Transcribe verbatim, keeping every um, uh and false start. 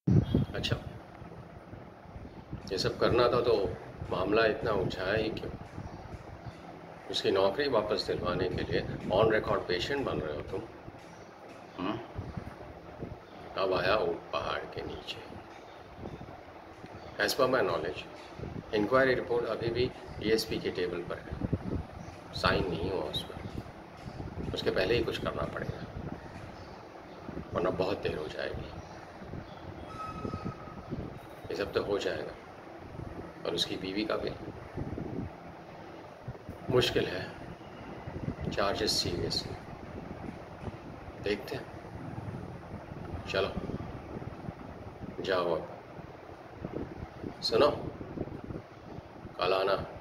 अच्छा, ये सब करना था तो मामला इतना उलझाया ही क्यों? उसकी नौकरी वापस दिलवाने के लिए ऑन रिकॉर्ड पेशेंट बन रहे हो तुम? हम्म? अब आया ऊँट पहाड़ के नीचे। As per my knowledge, inquiry report अभी भी डीएसपी के टेबल पर है, साइन नहीं हुआ उस पर। उसके पहले ही कुछ करना पड़ेगा, वरना बहुत देर हो जाएगी। ये सब तो हो जाएगा, और उसकी बीवी का भी मुश्किल है। चार्जेस सीरियस हैं, देखते हैं। चलो जाओ अब। सुनो, कल आना।